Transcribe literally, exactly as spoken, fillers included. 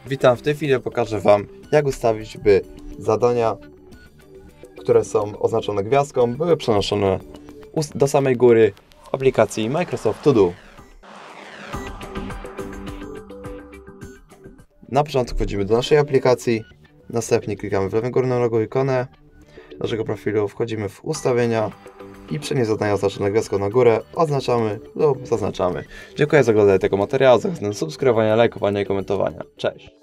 Witam, w tej chwili pokażę Wam, jak ustawić, by zadania, które są oznaczone gwiazdką, były przenoszone do samej góry w aplikacji Microsoft To Do. Na początku wchodzimy do naszej aplikacji, następnie klikamy w lewą górną rogu ikonę naszego profilu, wchodzimy w ustawienia i przenieść zadania oznaczone gwiazdką na górę oznaczamy lub zaznaczamy. Dziękuję za oglądanie tego materiału, zachęcam do subskrybowania, lajkowania i komentowania. Cześć!